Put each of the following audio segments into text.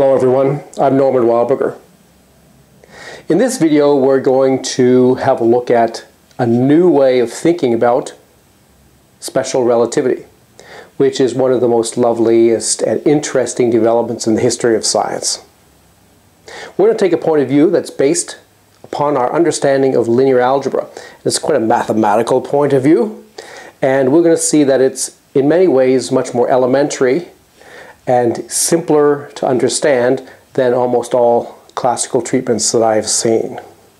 Hello everyone, I'm Norman Wildberger. In this video we're going to have a look at a new way of thinking about special relativity, which is one of the most loveliest and interesting developments in the history of science. We're going to take a point of view that's based upon our understanding of linear algebra. It's quite a mathematical point of view, and we're going to see that it's in many ways much more elementary and simpler to understand than almost all classical treatments that I've seen.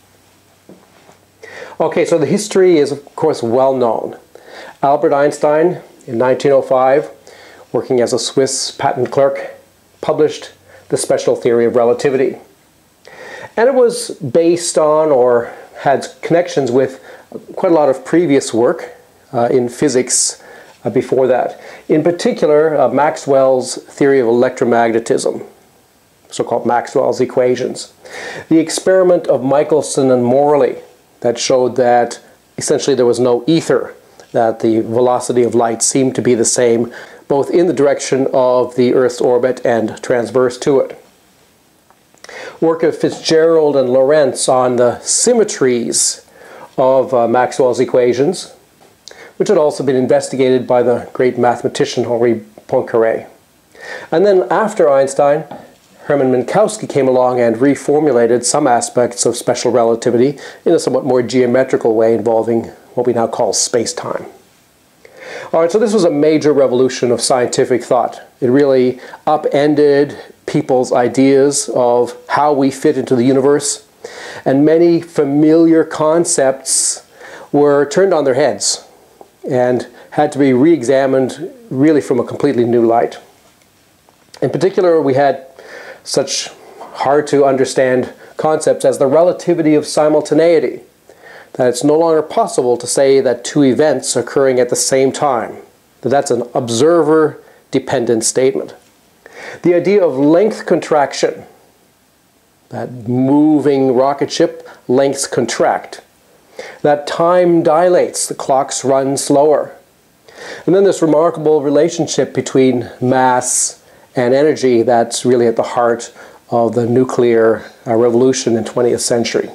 Okay, so the history is of course well known. Albert Einstein in 1905, working as a Swiss patent clerk, published the special theory of relativity. And it was based on or had connections with quite a lot of previous work in physics before that. In particular, Maxwell's theory of electromagnetism, so-called Maxwell's equations. The experiment of Michelson and Morley that showed that essentially there was no ether, that the velocity of light seemed to be the same both in the direction of the Earth's orbit and transverse to it. Work of Fitzgerald and Lorentz on the symmetries of Maxwell's equations, which had also been investigated by the great mathematician Henri Poincaré. And then after Einstein, Hermann Minkowski came along and reformulated some aspects of special relativity in a somewhat more geometrical way involving what we now call space-time. All right, so this was a major revolution of scientific thought. It really upended people's ideas of how we fit into the universe, and many familiar concepts were turned on their heads and had to be re-examined really from a completely new light. In particular, we had such hard to understand concepts as the relativity of simultaneity, that it's no longer possible to say that two events are occurring at the same time, that that's an observer-dependent statement. The idea of length contraction, that moving rocket ship lengths contract, that time dilates, the clocks run slower. And then this remarkable relationship between mass and energy that's really at the heart of the nuclear revolution in the 20th century.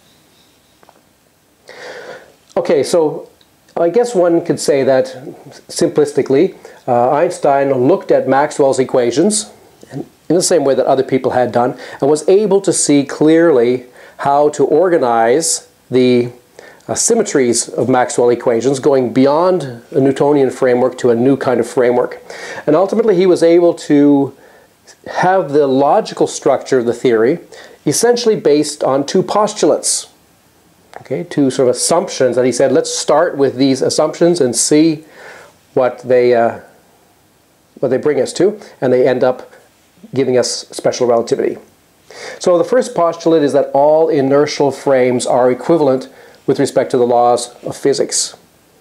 Okay, so I guess one could say that simplistically, Einstein looked at Maxwell's equations in the same way that other people had done and was able to see clearly how to organize the symmetries of Maxwell equations, going beyond a Newtonian framework to a new kind of framework. And ultimately he was able to have the logical structure of the theory essentially based on two postulates. Okay, two sort of assumptions that he said, let's start with these assumptions and see what they bring us to, and they end up giving us special relativity. So the first postulate is that all inertial frames are equivalent with respect to the laws of physics.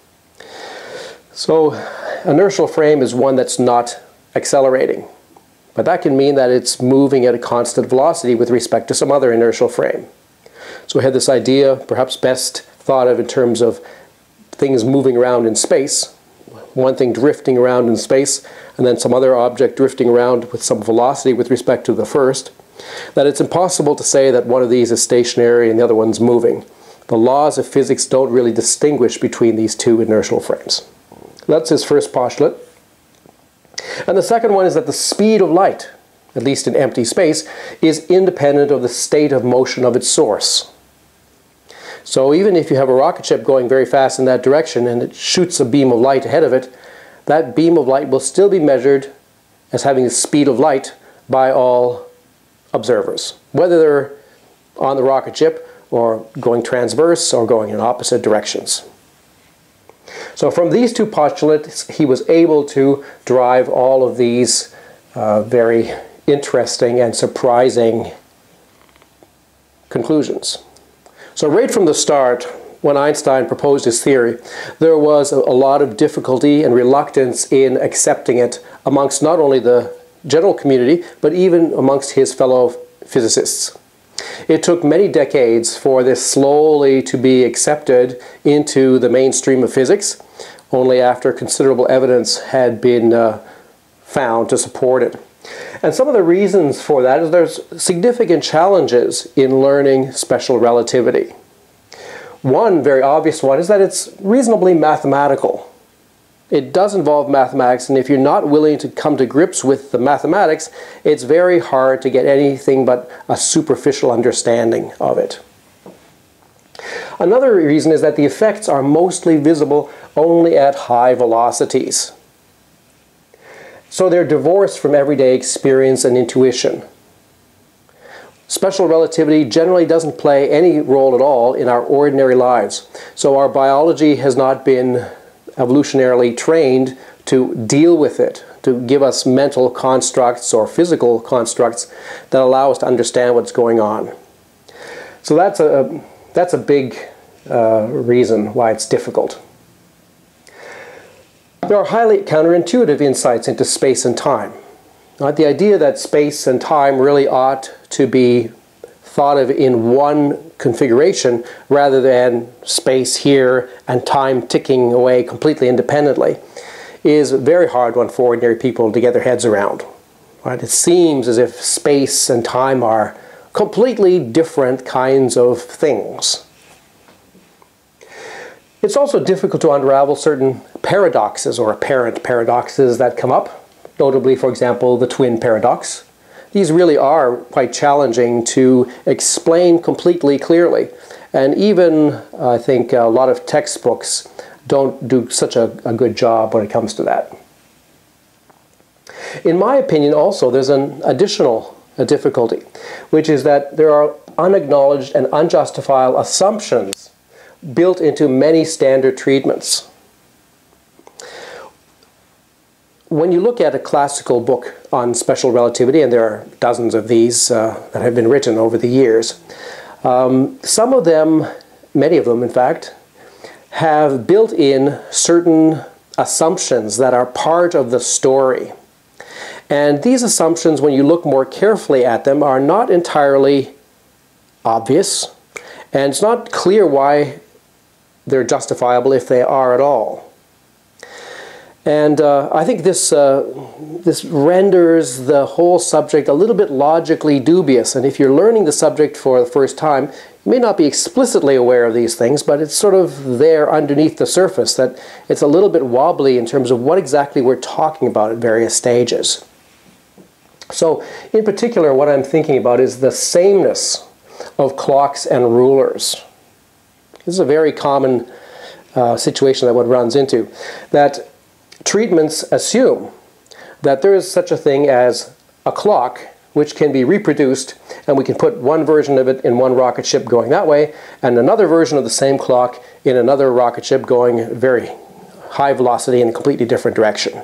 So inertial frame is one that's not accelerating, but that can mean that it's moving at a constant velocity with respect to some other inertial frame. So we had this idea, perhaps best thought of in terms of things moving around in space, one thing drifting around in space and then some other object drifting around with some velocity with respect to the first, that it's impossible to say that one of these is stationary and the other one's moving. The laws of physics don't really distinguish between these two inertial frames. That's his first postulate. And the second one is that the speed of light, at least in empty space, is independent of the state of motion of its source. So even if you have a rocket ship going very fast in that direction and it shoots a beam of light ahead of it, that beam of light will still be measured as having the speed of light by all observers, whether they're on the rocket ship or going transverse or going in opposite directions. So from these two postulates he was able to derive all of these very interesting and surprising conclusions. So right from the start, when Einstein proposed his theory, there was a lot of difficulty and reluctance in accepting it amongst not only the general community, but even amongst his fellow physicists. It took many decades for this slowly to be accepted into the mainstream of physics, only after considerable evidence had been found to support it. And some of the reasons for that is there's significant challenges in learning special relativity. One very obvious one is that it's reasonably mathematical. It does involve mathematics, and if you're not willing to come to grips with the mathematics, it's very hard to get anything but a superficial understanding of it. Another reason is that the effects are mostly visible only at high velocities. So they're divorced from everyday experience and intuition. Special relativity generally doesn't play any role at all in our ordinary lives. So our biology has not been evolutionarily trained to deal with it, to give us mental constructs or physical constructs that allow us to understand what's going on. So that's a big reason why it's difficult. There are highly counterintuitive insights into space and time. The idea that space and time really ought to be thought of in one configuration rather than space here and time ticking away completely independently is a very hard one for ordinary people to get their heads around. It seems as if space and time are completely different kinds of things. It's also difficult to unravel certain paradoxes or apparent paradoxes that come up, notably, for example, the twin paradox. These really are quite challenging to explain completely clearly, and even, I think, a lot of textbooks don't do such a good job when it comes to that. In my opinion, also, there's an additional difficulty, which is that there are unacknowledged and unjustifiable assumptions built into many standard treatments. When you look at a classical book on special relativity, and there are dozens of these that have been written over the years, some of them, many of them in fact, have built in certain assumptions that are part of the story. And these assumptions, when you look more carefully at them, are not entirely obvious, and it's not clear why they're justifiable if they are at all. And I think this renders the whole subject a little bit logically dubious. And if you're learning the subject for the first time, you may not be explicitly aware of these things, but it's sort of there underneath the surface that it's a little bit wobbly in terms of what exactly we're talking about at various stages. So, in particular, what I'm thinking about is the sameness of clocks and rulers. This is a very common situation that one runs into, that treatments assume that there is such a thing as a clock which can be reproduced, and we can put one version of it in one rocket ship going that way, and another version of the same clock in another rocket ship going very high velocity in a completely different direction.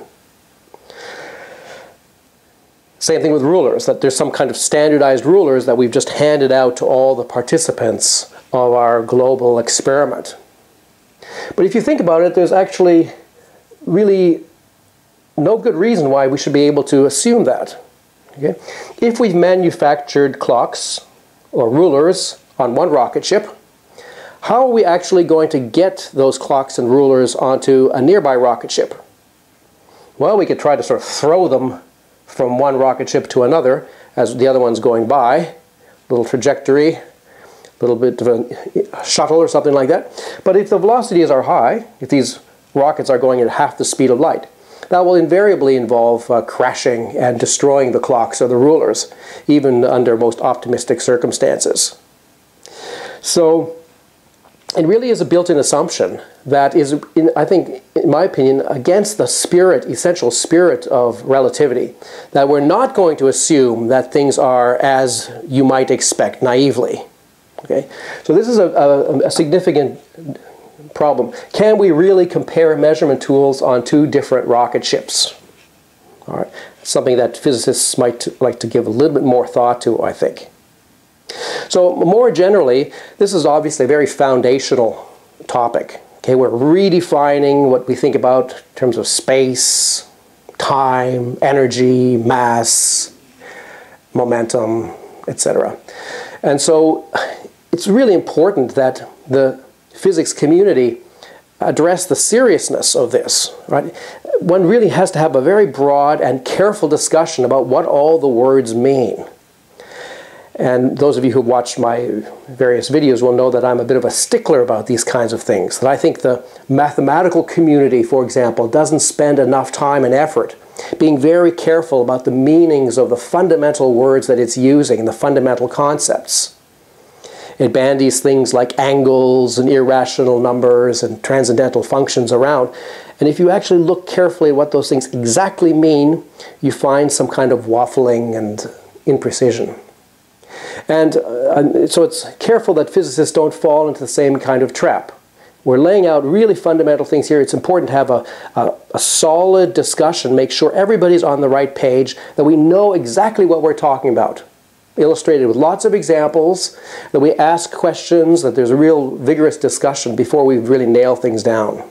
Same thing with rulers, that there's some kind of standardized rulers that we've just handed out to all the participants of our global experiment. But if you think about it, there's actually really no good reason why we should be able to assume that. Okay? If we've manufactured clocks or rulers on one rocket ship, how are we actually going to get those clocks and rulers onto a nearby rocket ship? Well, we could try to sort of throw them from one rocket ship to another as the other one's going by, little trajectory, a little bit of a shuttle or something like that. But if the velocities are high, if these rockets are going at half the speed of light, that will invariably involve crashing and destroying the clocks or the rulers, even under most optimistic circumstances. So it really is a built-in assumption that is, I think, in my opinion, against the spirit, essential spirit of relativity, that we're not going to assume that things are as you might expect naively. Okay? So this is a significant problem. Can we really compare measurement tools on two different rocket ships? All right. Something that physicists might like to give a little bit more thought to, I think. So more generally, this is obviously a very foundational topic. Okay, we're redefining what we think about in terms of space, time, energy, mass, momentum, etc. And so it's really important that the physics community address the seriousness of this, right? one really has to have a very broad and careful discussion about what all the words mean. And those of you who watched my various videos will know that I'm a bit of a stickler about these kinds of things. That I think the mathematical community, for example, doesn't spend enough time and effort being very careful about the meanings of the fundamental words that it's using and the fundamental concepts. It bandies things like angles and irrational numbers and transcendental functions around. And if you actually look carefully at what those things exactly mean, you find some kind of waffling and imprecision. And so it's careful that physicists don't fall into the same kind of trap. We're laying out really fundamental things here. It's important to have a solid discussion, make sure everybody's on the right page, that we know exactly what we're talking about. Illustrated with lots of examples, that we ask questions, that there's a real vigorous discussion before we really nail things down.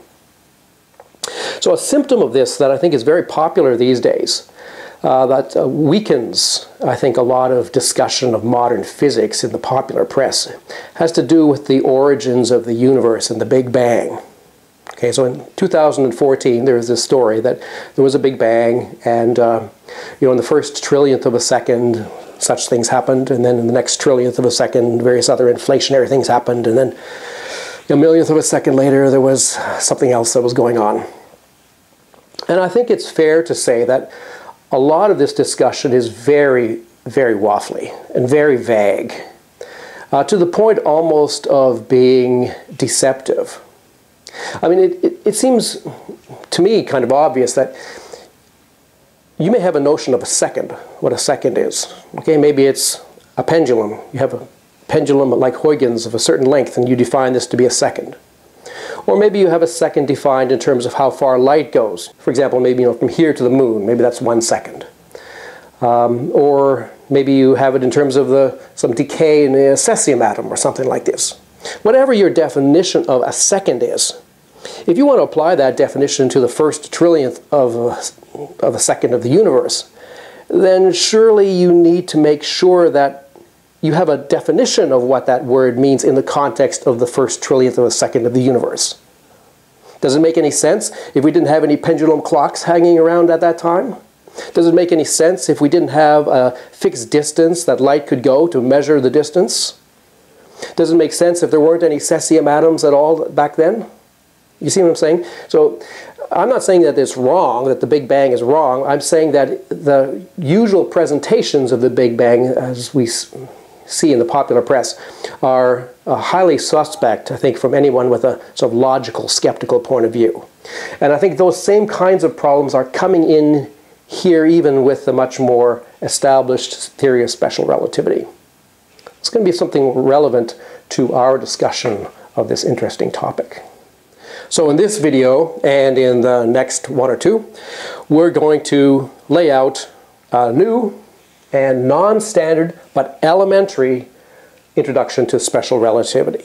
So a symptom of this that I think is very popular these days, that weakens, I think, a lot of discussion of modern physics in the popular press, has to do with the origins of the universe and the Big Bang. Okay, so in 2014 there was this story that there was a Big Bang, and in the first trillionth of a second such things happened, and then in the next trillionth of a second various other inflationary things happened, and then a millionth of a second later there was something else that was going on. And I think it's fair to say that a lot of this discussion is very, very waffly and very vague, to the point almost of being deceptive. I mean, it seems to me kind of obvious that you may have a notion of a second, what a second is. Okay, maybe it's a pendulum. You have a pendulum like Huygens of a certain length, and you define this to be a second. Or maybe you have a second defined in terms of how far light goes. For example, maybe from here to the moon, maybe that's 1 second. Or maybe you have it in terms of some decay in a cesium atom or something like this. Whatever your definition of a second is, if you want to apply that definition to the first trillionth of a second of the universe, then surely you need to make sure that you have a definition of what that word means in the context of the first trillionth of a second of the universe. Does it make any sense if we didn't have any pendulum clocks hanging around at that time? Does it make any sense if we didn't have a fixed distance that light could go to measure the distance? Does it make sense if there weren't any cesium atoms at all back then? You see what I'm saying? So I'm not saying that it's wrong, that the Big Bang is wrong. I'm saying that the usual presentations of the Big Bang, as we see in the popular press, are highly suspect, I think, from anyone with a sort of logical, skeptical point of view. And I think those same kinds of problems are coming in here even with the much more established theory of special relativity. It's going to be something relevant to our discussion of this interesting topic. So in this video, and in the next one or two, we're going to lay out a new and non-standard but elementary introduction to special relativity,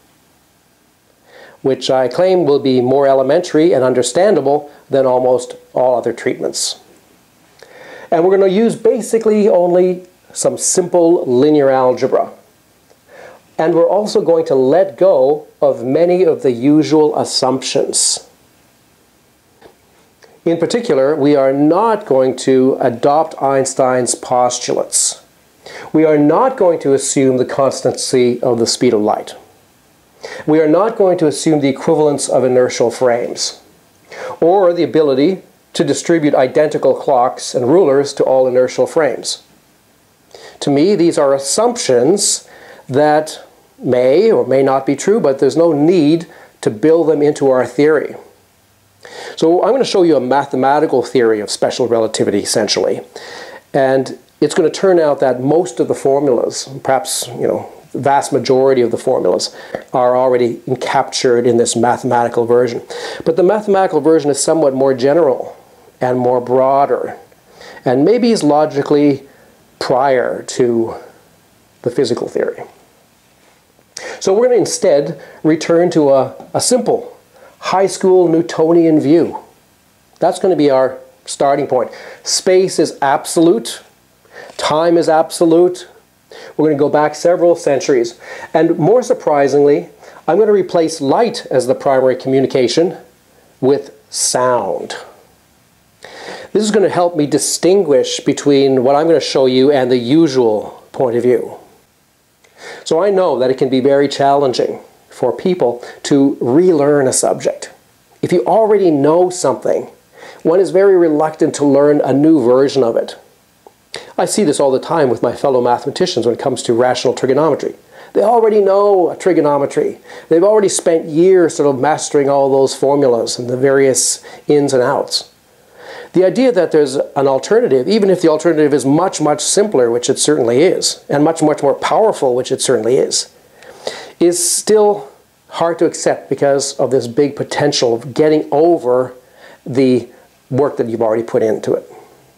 which I claim will be more elementary and understandable than almost all other treatments. And we're going to use basically only some simple linear algebra. And we're also going to let go of many of the usual assumptions. In particular, we are not going to adopt Einstein's postulates. We are not going to assume the constancy of the speed of light. We are not going to assume the equivalence of inertial frames, or the ability to distribute identical clocks and rulers to all inertial frames. To me, these are assumptions that may or may not be true, but there's no need to build them into our theory. So I'm going to show you a mathematical theory of special relativity, essentially. And it's going to turn out that most of the formulas, perhaps, the vast majority of the formulas, are already captured in this mathematical version. But the mathematical version is somewhat more general and more broader, and maybe is logically prior to the physical theory. So we're going to instead return to a simple high school Newtonian view. That's going to be our starting point. Space is absolute. Time is absolute. We're going to go back several centuries. And more surprisingly, I'm going to replace light as the primary communication with sound. This is going to help me distinguish between what I'm going to show you and the usual point of view. So I know that it can be very challenging for people to relearn a subject. If you already know something, one is very reluctant to learn a new version of it. I see this all the time with my fellow mathematicians when it comes to rational trigonometry. They already know trigonometry. They've already spent years sort of mastering all those formulas and the various ins and outs. The idea that there's an alternative, even if the alternative is much, much simpler, which it certainly is, and much, much more powerful, which it certainly is still hard to accept because of this big potential of getting over the work that you've already put into it.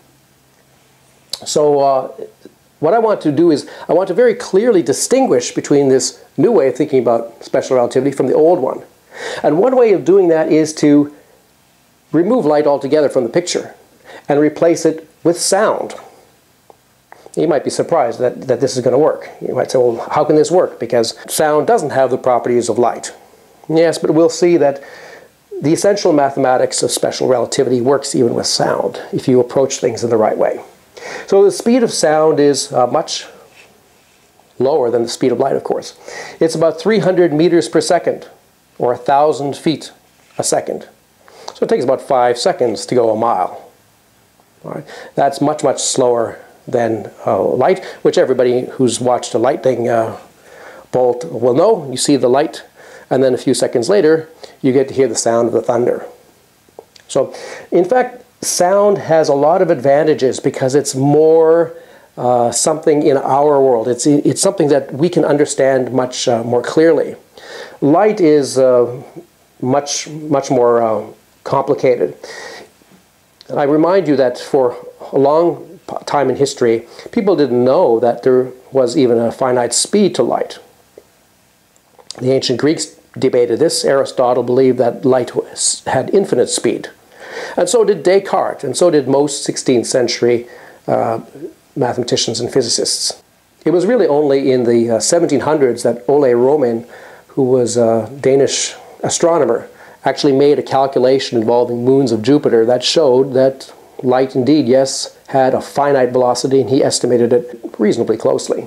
So what I want to do is I want to very clearly distinguish between this new way of thinking about special relativity from the old one. And one way of doing that is to remove light altogether from the picture and replace it with sound. You might be surprised that this is going to work. You might say, well, how can this work? Because sound doesn't have the properties of light. Yes, but we'll see that the essential mathematics of special relativity works even with sound if you approach things in the right way. So the speed of sound is much lower than the speed of light, of course. It's about 300 meters per second, or 1,000 feet a second. So it takes about 5 seconds to go a mile. All right. That's much, much slower than light, which everybody who's watched a lightning bolt will know. You see the light, and then a few seconds later, you get to hear the sound of the thunder. So, in fact, sound has a lot of advantages because it's more something in our world. It's something that we can understand much more clearly. Light is much more complicated. I remind you that for a long time in history, people didn't know that there was even a finite speed to light. The ancient Greeks debated this. Aristotle believed that light had infinite speed. And so did Descartes, and so did most 16th century mathematicians and physicists. It was really only in the 1700s that Ole Roman, who was a Danish astronomer, actually made a calculation involving moons of Jupiter that showed that light indeed, yes, had a finite velocity, and he estimated it reasonably closely.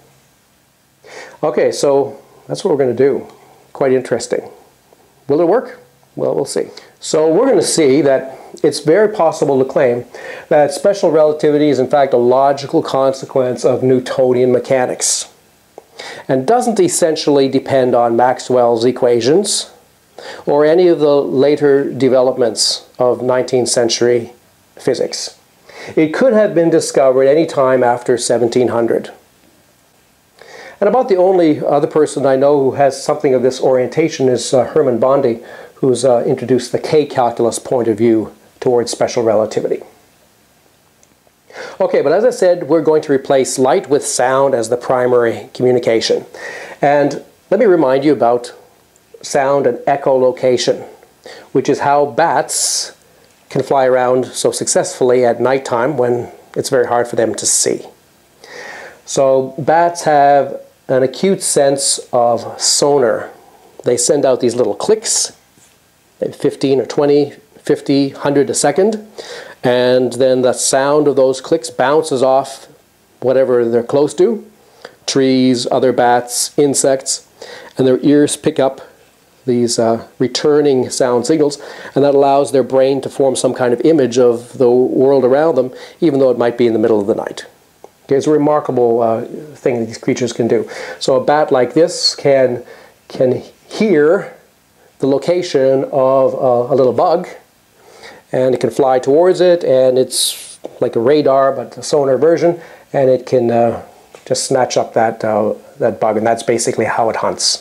Okay, so that's what we're going to do. Quite interesting. Will it work? Well, we'll see. So we're going to see that it's very possible to claim that special relativity is in fact a logical consequence of Newtonian mechanics and doesn't essentially depend on Maxwell's equations or any of the later developments of 19th century physics. It could have been discovered any time after 1700. And about the only other person I know who has something of this orientation is Hermann Bondi, who's introduced the K-calculus point of view towards special relativity. Okay, but as I said, we're going to replace light with sound as the primary communication. And let me remind you about sound and echolocation, which is how bats can fly around so successfully at nighttime when it's very hard for them to see. So bats have an acute sense of sonar. They send out these little clicks, maybe 15 or 20, 50, 100 a second, and then the sound of those clicks bounces off whatever they're close to, trees, other bats, insects, and their ears pick up these returning sound signals, and that allows their brain to form some kind of image of the world around them, even though it might be in the middle of the night. Okay, it's a remarkable thing that these creatures can do. So a bat like this can hear the location of a little bug, and it can fly towards it, and it's like a radar, but a sonar version, and it can just snatch up that bug, and that's basically how it hunts.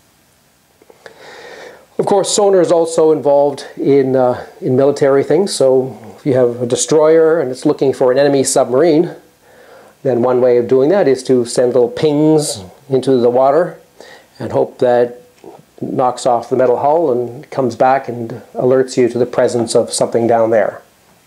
Of course, sonar is also involved in military things. So if you have a destroyer and it's looking for an enemy submarine, then one way of doing that is to send little pings into the water and hope that it knocks off the metal hull and comes back and alerts you to the presence of something down there.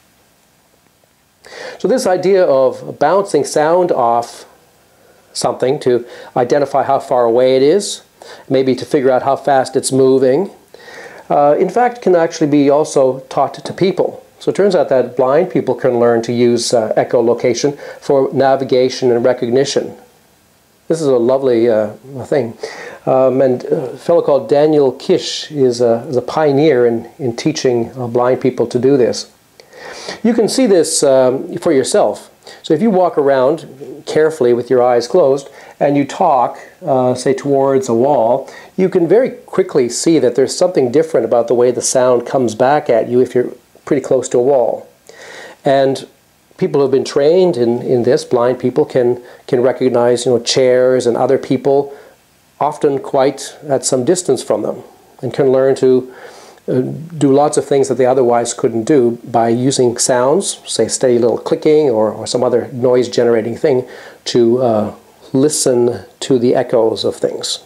So this idea of bouncing sound off something to identify how far away it is, maybe to figure out how fast it's moving, in fact can actually be also taught to people. So it turns out that blind people can learn to use echolocation for navigation and recognition. This is a lovely thing. And a fellow called Daniel Kish is a pioneer in teaching blind people to do this. You can see this for yourself. So if you walk around carefully with your eyes closed and you talk, say towards a wall, you can very quickly see that there's something different about the way the sound comes back at you if you're pretty close to a wall. And people who have been trained in this, blind people, can recognize chairs and other people often quite at some distance from them, and can learn to do lots of things that they otherwise couldn't do by using sounds, say steady little clicking or some other noise generating thing, to listen to the echoes of things.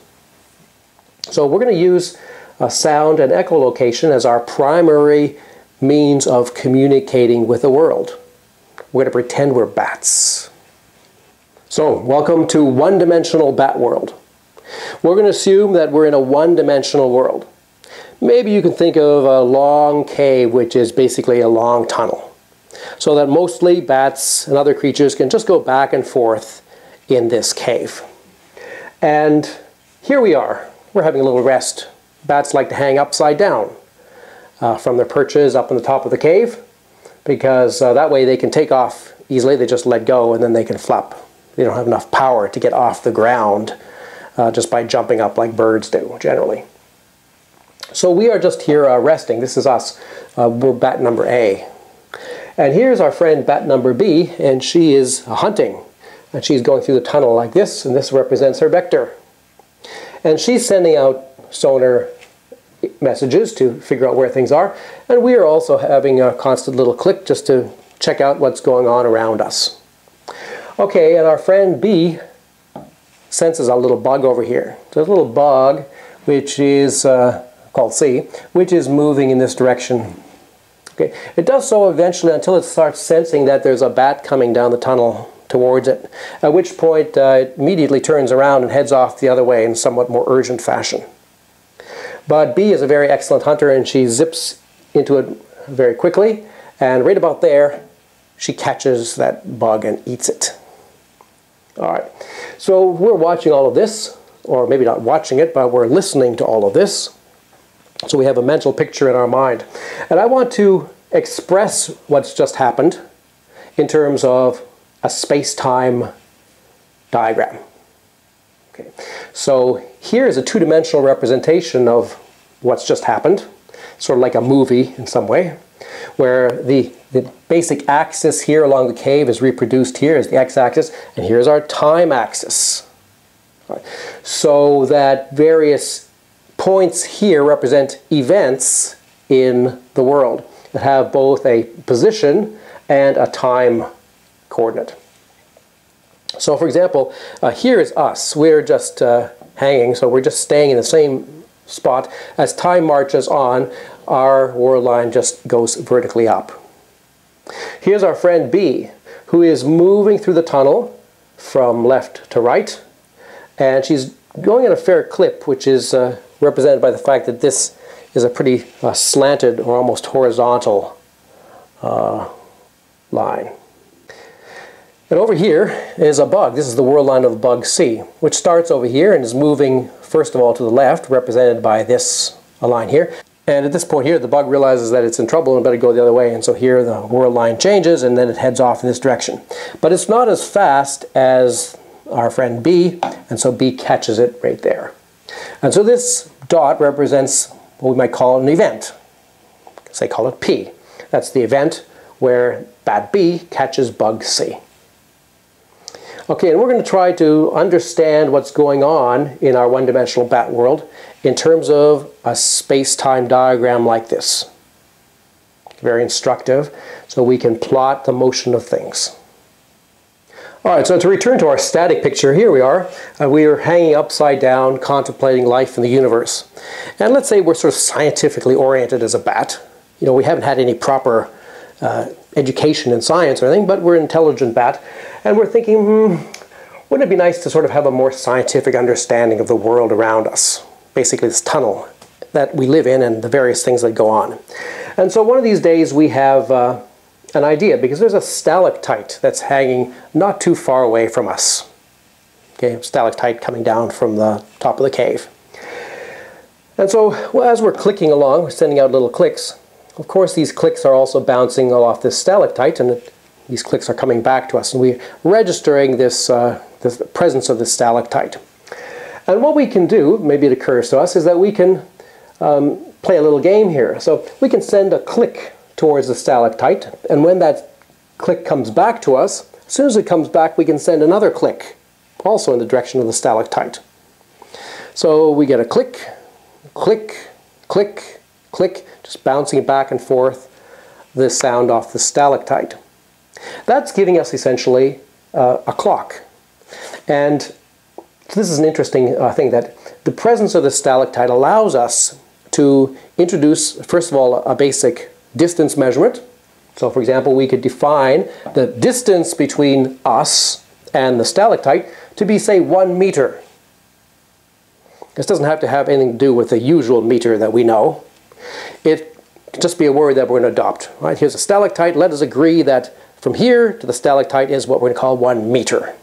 So we're going to use sound and echolocation as our primary means of communicating with the world. We're going to pretend we're bats. So welcome to one-dimensional bat world. We're going to assume that we're in a one-dimensional world. Maybe you can think of a long cave, which is basically a long tunnel, so that mostly bats and other creatures can just go back and forth in this cave. And here we are. We're having a little rest. Bats like to hang upside down from their perches up on the top of the cave, because that way they can take off easily. They just let go and then they can flap. They don't have enough power to get off the ground just by jumping up like birds do generally. So we are just here resting. This is us. We're bat number A. And here's our friend bat number B, and she is hunting. And she's going through the tunnel like this, and this represents her vector. And she's sending out sonar messages to figure out where things are. And we are also having a constant little click just to check out what's going on around us. Okay, and our friend B senses a little bug over here. There's a little bug which is called C, which is moving in this direction. Okay, it does so eventually until it starts sensing that there's a bat coming down the tunnel towards it, at which point it immediately turns around and heads off the other way in somewhat more urgent fashion. But B is a very excellent hunter, and she zips into it very quickly, and right about there she catches that bug and eats it. Alright, so we're watching all of this, or maybe not watching it, but we're listening to all of this. So we have a mental picture in our mind. And I want to express what's just happened in terms of a space-time diagram. Okay. So here is a two-dimensional representation of what's just happened, sort of like a movie in some way, where the basic axis here along the cave is reproduced here as the x-axis, and here's our time axis. Right. So that various points here represent events in the world that have both a position and a time coordinate. So for example, here is us. We're just hanging, so we're just staying in the same spot. As time marches on, our world line just goes vertically up. Here's our friend B, who is moving through the tunnel from left to right, and she's going at a fair clip, which is represented by the fact that this is a pretty slanted or almost horizontal line. And over here is a bug. This is the world line of bug C, which starts over here and is moving first of all to the left, represented by this line here. And at this point here, the bug realizes that it's in trouble and better go the other way, and so here the world line changes and then it heads off in this direction. But it's not as fast as our friend B, and so B catches it right there. And so this dot represents what we might call an event. Say call it P. That's the event where bat B catches bug C. Okay, and we're going to try to understand what's going on in our one-dimensional bat world in terms of a space-time diagram like this. Very instructive, so we can plot the motion of things. Alright, so to return to our static picture, here we are. We are hanging upside down, contemplating life in the universe. And let's say we're sort of scientifically oriented as a bat. You know, we haven't had any proper education in science or anything, but we're an intelligent bat. And we're thinking, wouldn't it be nice to sort of have a more scientific understanding of the world around us? Basically this tunnel that we live in and the various things that go on. And so one of these days we have an idea, because there's a stalactite that's hanging not too far away from us. Okay, stalactite coming down from the top of the cave. And so as we're clicking along, we're sending out little clicks. Of course, these clicks are also bouncing off this stalactite, and these clicks are coming back to us, and we're registering this, this presence of this stalactite. And what we can do, maybe it occurs to us, is that we can play a little game here. So we can send a click towards the stalactite, and when that click comes back to us, as soon as it comes back, we can send another click, also in the direction of the stalactite. So we get a click, click, click, click, just bouncing back and forth this sound off the stalactite. That's giving us essentially a clock. And so this is an interesting thing, that the presence of the stalactite allows us to introduce, first of all, a basic distance measurement. So for example, we could define the distance between us and the stalactite to be, say, 1 meter. This doesn't have to have anything to do with the usual meter that we know. It could just be a word that we're going to adopt. Right? Here's a stalactite. Let us agree that from here to the stalactite is what we're going to call 1 meter.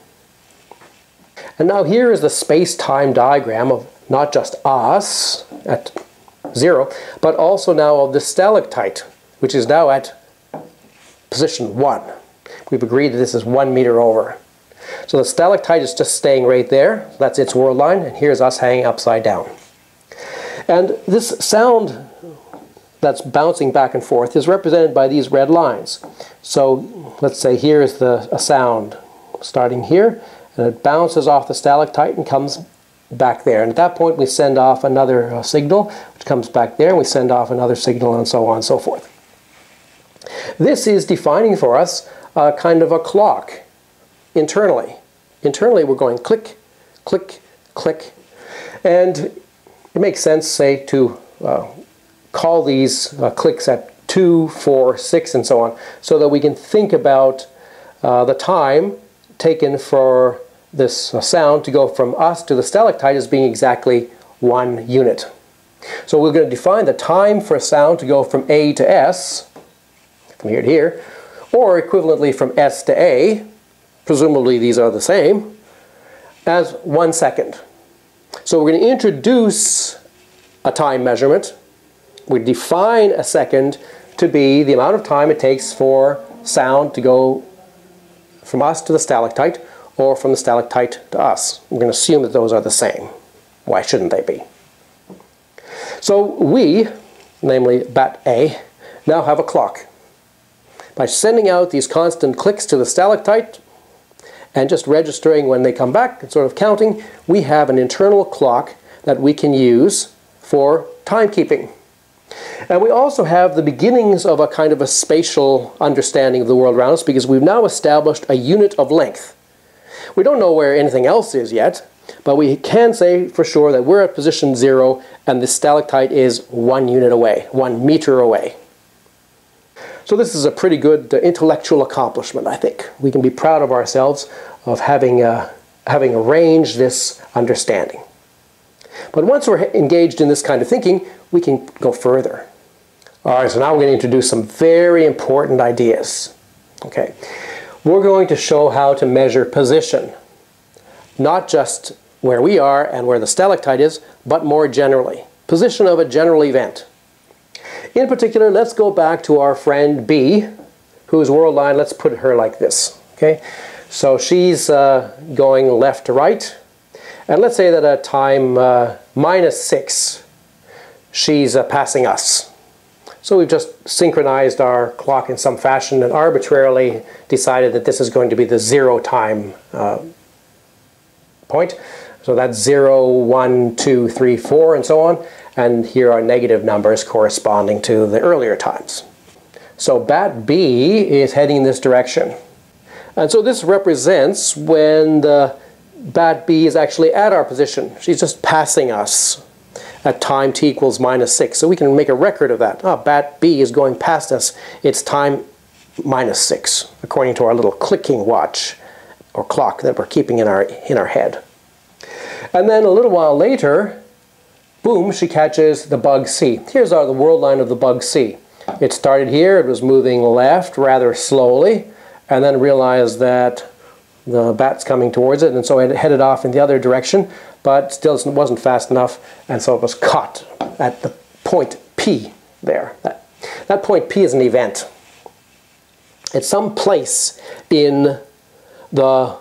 And now here is the space-time diagram of not just us at 0, but also now of the stalactite, which is now at position 1. We've agreed that this is 1 meter over. So the stalactite is just staying right there. That's its world line, and here's us hanging upside down. And this sound that's bouncing back and forth is represented by these red lines. So let's say here is a sound starting here, and it bounces off the stalactite and comes back there. And at that point we send off another signal, which comes back there, and we send off another signal, and so on and so forth. This is defining for us a kind of a clock internally. Internally we're going click, click, click. And it makes sense, say, to call these clicks at 2, 4, 6, and so on, so that we can think about the time taken for this sound to go from us to the stalactite as being exactly 1 unit. So we're going to define the time for a sound to go from A to S, from here to here, or equivalently from S to A, presumably these are the same, as 1 second. So we're going to introduce a time measurement. We define a second to be the amount of time it takes for sound to go from us to the stalactite, or from the stalactite to us. We're going to assume that those are the same. Why shouldn't they be? So we, namely bat A, now have a clock. By sending out these constant clicks to the stalactite and just registering when they come back and sort of counting, we have an internal clock that we can use for timekeeping. And we also have the beginnings of a kind of a spatial understanding of the world around us, because we've now established a unit of length. We don't know where anything else is yet, but we can say for sure that we're at position 0 and the stalactite is 1 unit away, 1 meter away. So this is a pretty good intellectual accomplishment, I think. We can be proud of ourselves of having arranged this understanding. But once we're engaged in this kind of thinking, we can go further. All right, so now we're going to introduce some very important ideas. Okay, we're going to show how to measure position, not just where we are and where the stalactite is, but more generally, position of a general event. In particular, let's go back to our friend B, whose world line, let's put her like this. Okay, so she's going left to right, and let's say that at time -6, she's passing us. So we've just synchronized our clock in some fashion and arbitrarily decided that this is going to be the 0 time point. So that's 0, 1, 2, 3, 4, and so on. And here are negative numbers corresponding to the earlier times. So bat B is heading in this direction. And so this represents when the bat B is actually at our position. She's just passing us at time t equals -6. So we can make a record of that. Oh, bat B is going past us. It's time -6, according to our little clicking watch or clock that we're keeping in our head. And then a little while later, boom, she catches the bug C. Here's the world line of the bug C. It started here, it was moving left rather slowly, and then realized that the bat's coming towards it, and so it headed off in the other direction, but still wasn't fast enough, and so it was caught at the point P there. That point P is an event. It's some place in the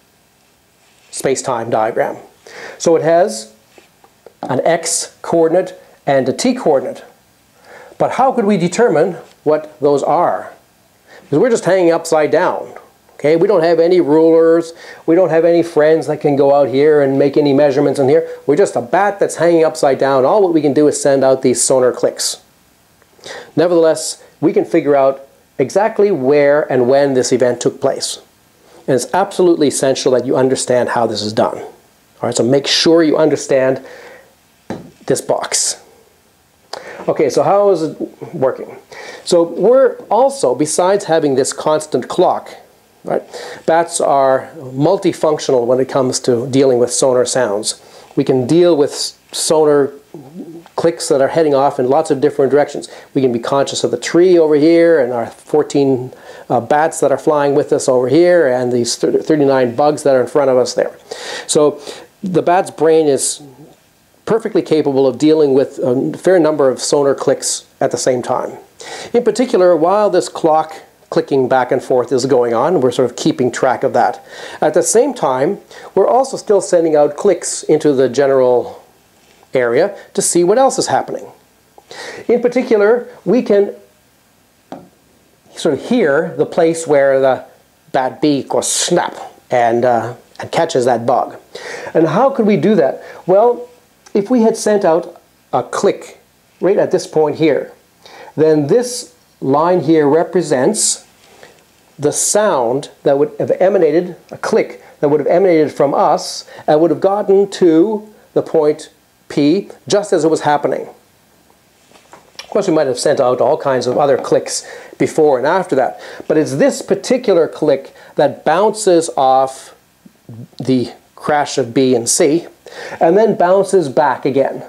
space-time diagram. So it has an x coordinate and a t coordinate. But how could we determine what those are? Because we're just hanging upside down. Okay? We don't have any rulers. We don't have any friends that can go out here and make any measurements in here. We're just a bat that's hanging upside down. All what we can do is send out these sonar clicks. Nevertheless, we can figure out exactly where and when this event took place. And it's absolutely essential that you understand how this is done. All right, so make sure you understand this box. Okay, so how is it working? So we're also, besides having this constant clock, right, bats are multifunctional when it comes to dealing with sonar sounds. We can deal with sonar clicks that are heading off in lots of different directions. We can be conscious of the tree over here and our 14 bats that are flying with us over here and these 39 bugs that are in front of us there. So the bat's brain is perfectly capable of dealing with a fair number of sonar clicks at the same time. In particular, while this clock clicking back and forth is going on, we're sort of keeping track of that. At the same time, we're also still sending out clicks into the general area to see what else is happening. In particular, we can sort of hear the place where the bat B goes snap and catches that bug. And how could we do that? Well, if we had sent out a click right at this point here, then this line here represents the sound that would have emanated, a click that would have emanated from us and would have gotten to the point P just as it was happening. Of course, we might have sent out all kinds of other clicks before and after that, but it's this particular click that bounces off the crash of B and C and then bounces back again.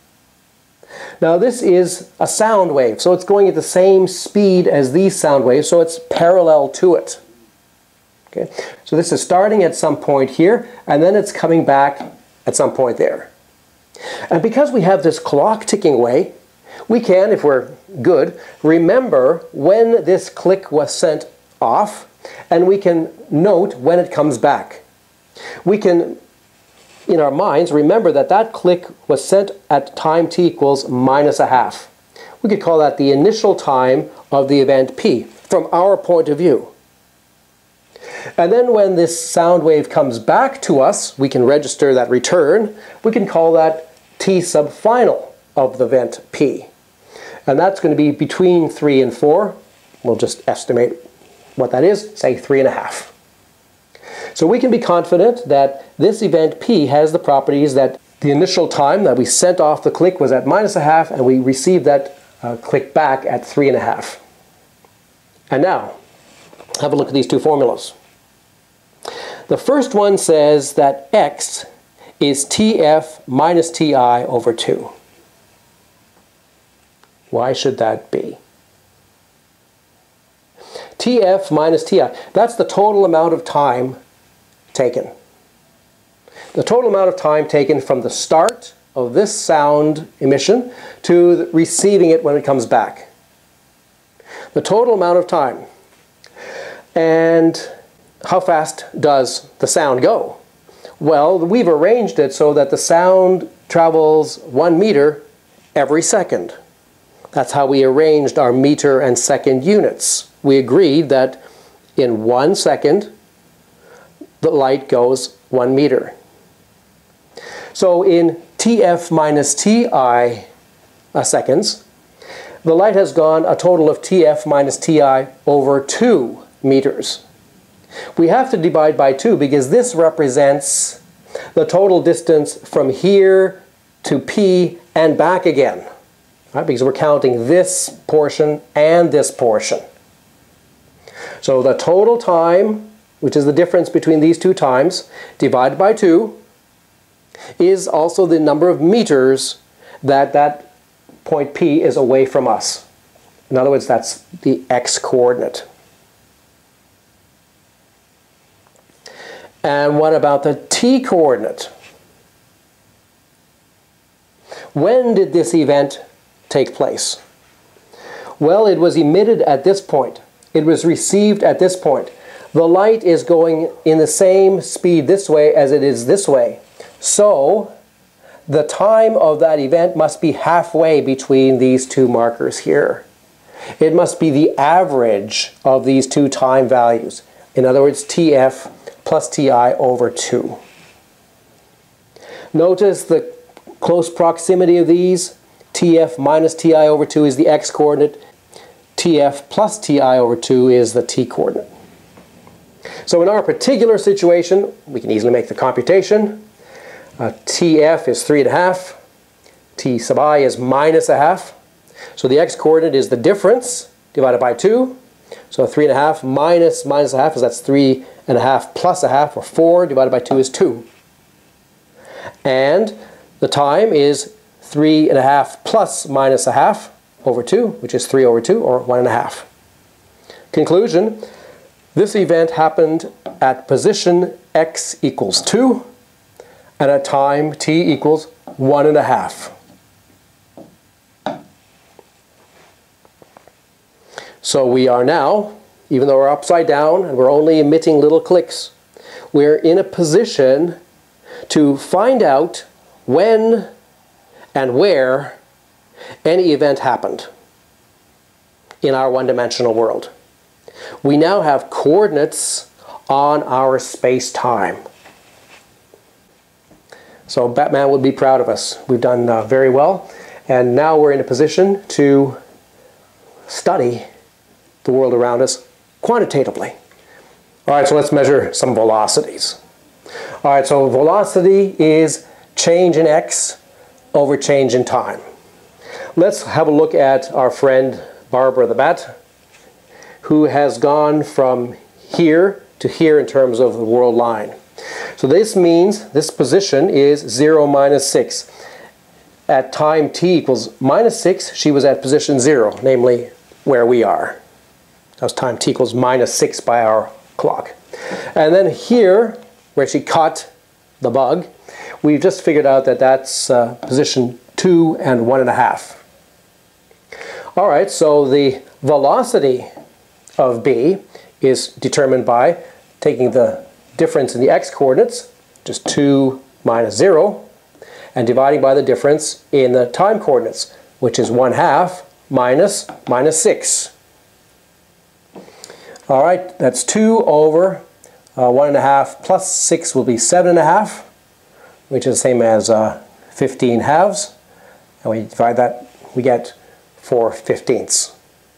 Now this is a sound wave, so it's going at the same speed as these sound waves, so it's parallel to it. Okay? So this is starting at some point here, and then it's coming back at some point there. And because we have this clock ticking away, we can, if we're good, remember when this click was sent off, and we can note when it comes back. We can, in our minds, remember that that click was sent at time t equals -1/2. We could call that the initial time of the event P, from our point of view. And then when this sound wave comes back to us, we can register that return. We can call that T sub final of the event P. And that's going to be between 3 and 4. We'll just estimate what that is, say 3.5. So we can be confident that this event P has the properties that the initial time that we sent off the click was at -1/2 and we received that click back at 3.5. And now, have a look at these two formulas. The first one says that x is Tf minus Ti over 2. Why should that be? Tf minus Ti, that's the total amount of time taken. The total amount of time taken from the start of this sound emission to receiving it when it comes back. The total amount of time. And how fast does the sound go? Well, we've arranged it so that the sound travels 1 meter every second. That's how we arranged our meter and second units. We agreed that in 1 second, the light goes 1 meter. So in Tf minus Ti seconds, the light has gone a total of Tf minus Ti over 2 meters. We have to divide by 2 because this represents the total distance from here to P and back again. Right? Because we're counting this portion and this portion. So the total time, which is the difference between these two times, divided by 2, is also the number of meters that that point P is away from us. In other words, that's the x-coordinate. And what about the t-coordinate? When did this event take place? Well, it was emitted at this point. It was received at this point. The light is going in the same speed this way as it is this way. So, the time of that event must be halfway between these two markers here. It must be the average of these two time values. In other words, TF plus TI over 2. Notice the close proximity of these. TF minus TI over 2 is the x-coordinate. TF plus TI over 2 is the t-coordinate. So in our particular situation, we can easily make the computation. TF is 3.5. T sub I is minus a half. So the x-coordinate is the difference divided by 2. So 3.5 minus a half is that's 3.5 plus a half, or 4 divided by 2 is 2. And the time is 3.5 plus minus a half over 2, which is 3 over 2, or 1.5. Conclusion, this event happened at position x equals 2 and at time t equals 1.5. So we are now, even though we're upside down and we're only emitting little clicks, we're in a position to find out when and where any event happened in our one-dimensional world. We now have coordinates on our space-time. So Batman would be proud of us. We've done very well, and now we're in a position to study the world around us quantitatively. All right, so let's measure some velocities. All right, so velocity is change in x over change in time. Let's have a look at our friend Barbara the Bat, who has gone from here to here in terms of the world line. So this means this position is 0, minus 6. At time t equals minus 6, she was at position 0, namely where we are. That was time t equals minus 6 by our clock. And then here, where she caught the bug, we've just figured out that that's position 2 and 1.5. All right, so the velocity of B is determined by taking the difference in the x-coordinates, just 2 minus 0, and dividing by the difference in the time coordinates, which is 1/2 minus 6. All right, that's 2 over 1.5 plus 6 will be 7.5, which is the same as 15 halves. And we divide that, we get 4/15.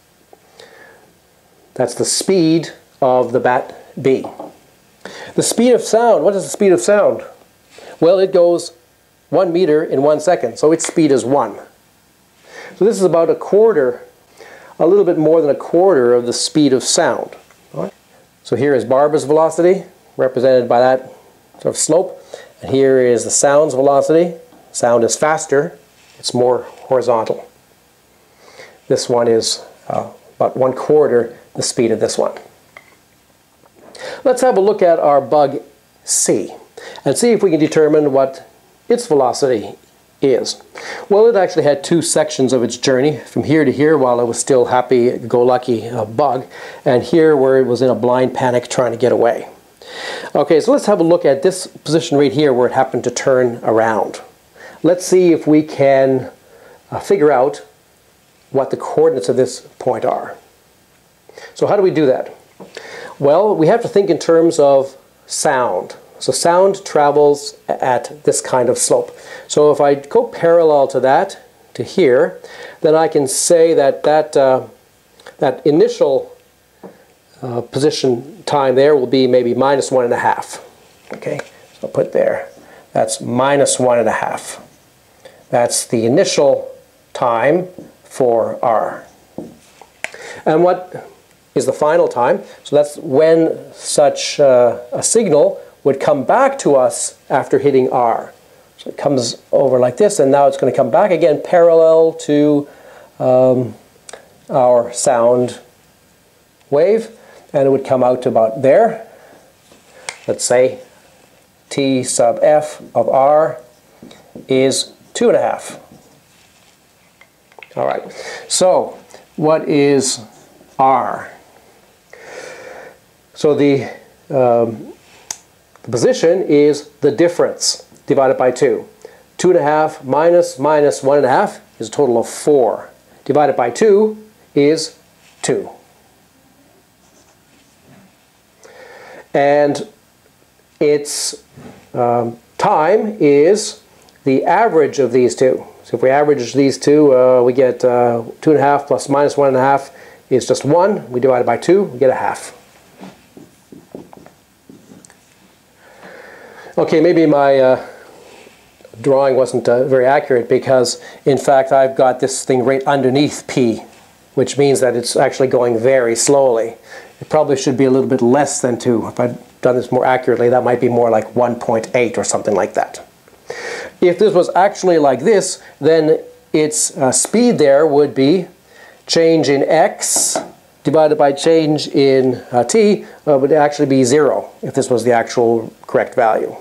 That's the speed of the Bat B. The speed of sound, what is the speed of sound? Well, it goes 1 meter in 1 second, so its speed is 1. So this is about a quarter, a little bit more than a quarter of the speed of sound. All right. So here is Barbara's velocity, represented by that sort of slope. And here is the sound's velocity. Sound is faster, it's more horizontal. This one is about 1/4 the speed of this one. Let's have a look at our bug C and see if we can determine what its velocity is. Well, it actually had 2 sections of its journey, from here to here while it was still happy-go-lucky bug, and here where it was in a blind panic trying to get away. Okay, so let's have a look at this position right here where it happened to turn around. Let's see if we can figure out what the coordinates of this point are. So how do we do that? Well, we have to think in terms of sound. So sound travels at this kind of slope. So if I go parallel to that, to here, then I can say that that initial position time there will be maybe minus 1.5. Okay, so I'll put there. That's minus 1.5. That's the initial time for R. And what is the final time? So that's when such a signal would come back to us after hitting R. So it comes over like this, and now it's going to come back again parallel to our sound wave, and it would come out to about there. Let's say t sub f of r is 2.5. All right, so what is r? So the position is the difference divided by 2. 2.5 minus 1.5 is a total of 4. Divided by 2 is 2. And its time is the average of these two. So if we average these two, we get 2.5 plus minus 1.5 is just 1. We divide it by 2, we get a half. Okay, maybe my drawing wasn't very accurate, because in fact I've got this thing right underneath p, which means that it's actually going very slowly. It probably should be a little bit less than 2. If I'd done this more accurately, that might be more like 1.8 or something like that. If this was actually like this, then its speed there would be change in x divided by change in t would actually be 0 if this was the actual correct value.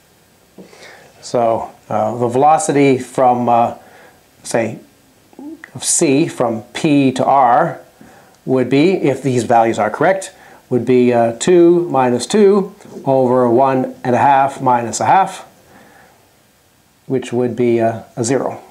So the velocity from, say, of c from p to r would be, if these values are correct, would be 2 minus 2 over 1.5 minus a half, which would be a 0.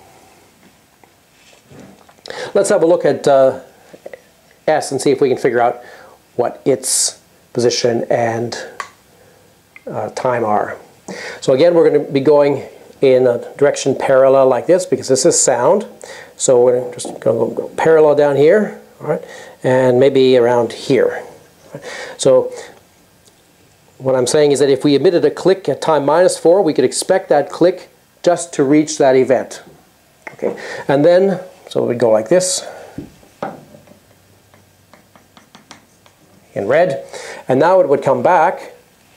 Let's have a look at S and see if we can figure out what its position and time are. So again, we're going to be going in a direction parallel like this, because this is sound. So we're just going to go parallel down here, all right, and maybe around here. So what I'm saying is that if we emitted a click at time -4, we could expect that click just to reach that event. Okay, and then, so we'd go like this, in red, and now it would come back.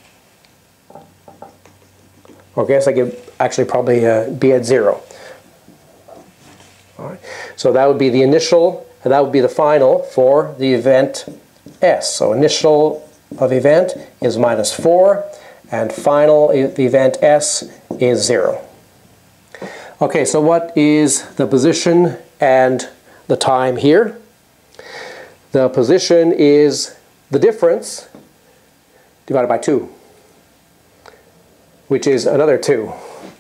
Or I guess I could actually probably be at 0. All right. So that would be the initial, and that would be the final for the event S. So initial of event is -4, and final the event S is 0. Okay, so what is the position and the time here? The position is the difference divided by 2, which is another 2.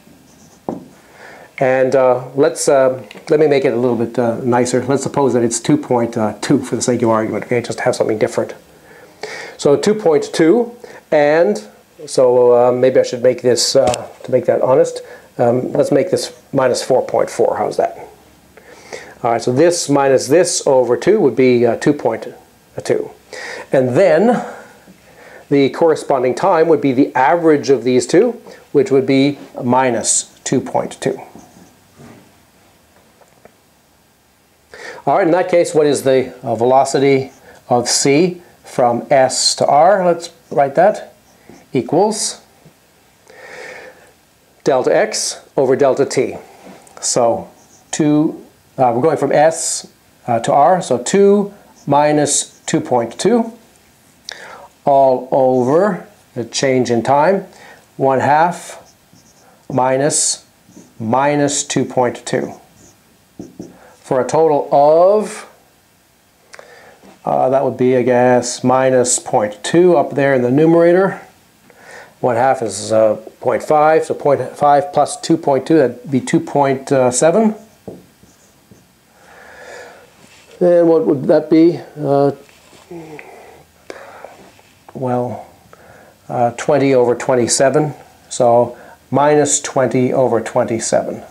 And let me make it a little bit nicer. Let's suppose that it's 2.2 for the sake of argument, okay? Just have something different. So 2.2, and so maybe I should make this, to make that honest, let's make this -4.4. How's that? All right, so this minus this over 2 would be 2.2. And then the corresponding time would be the average of these two, which would be -2.2. All right, in that case, what is the velocity of c from s to r? Let's write that. Equals delta x over delta t. So we're going from s to r, so 2 minus 2.2 all over the change in time, 1/2 minus 2.2. For a total of, that would be, I guess, -0.2 up there in the numerator. 1/2 is 0.5, so 0.5 plus 2.2, that'd be 2.7. And what would that be? Well, 20 over 27, so -20 over 27.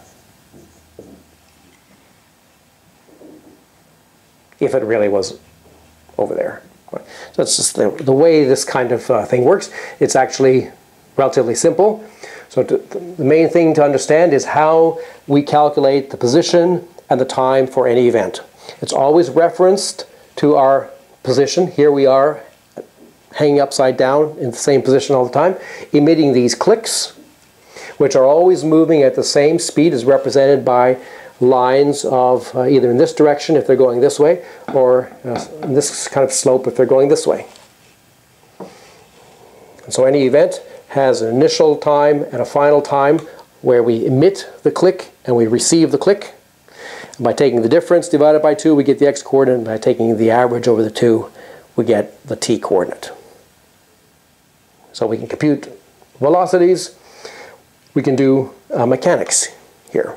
If it really was over there. So that's just the way this kind of thing works. It's actually relatively simple. So the main thing to understand is how we calculate the position and the time for any event. It's always referenced to our position. Here we are hanging upside down in the same position all the time, emitting these clicks. which are always moving at the same speed as represented by lines of either in this direction if they're going this way, or in this kind of slope if they're going this way. And so any event has an initial time and a final time where we emit the click and we receive the click. And by taking the difference divided by 2, we get the x-coordinate, and by taking the average over the 2, we get the t-coordinate. So we can compute velocities, we can do mechanics here.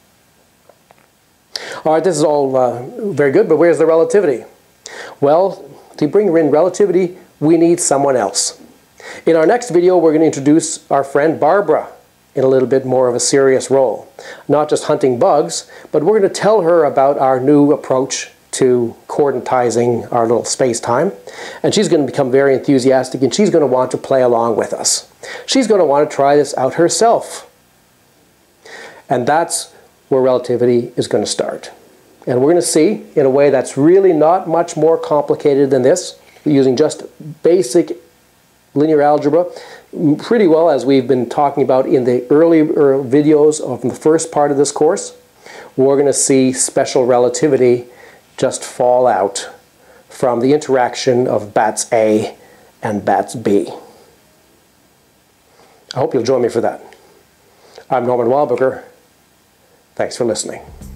All right, this is all very good, but where's the relativity? Well, to bring in relativity, we need someone else. In our next video, we're going to introduce our friend Barbara in a little bit more of a serious role. Not just hunting bugs, but we're going to tell her about our new approach to coordinatizing our little space-time. And she's going to become very enthusiastic, and she's going to want to play along with us. She's going to want to try this out herself. And that's where relativity is going to start. And we're going to see, in a way that's really not much more complicated than this, using just basic linear algebra, pretty well as we've been talking about in the earlier videos of the first part of this course. We're going to see special relativity just fall out from the interaction of bats A and bats B. I hope you'll join me for that. I'm Norman Wildberger. Thanks for listening.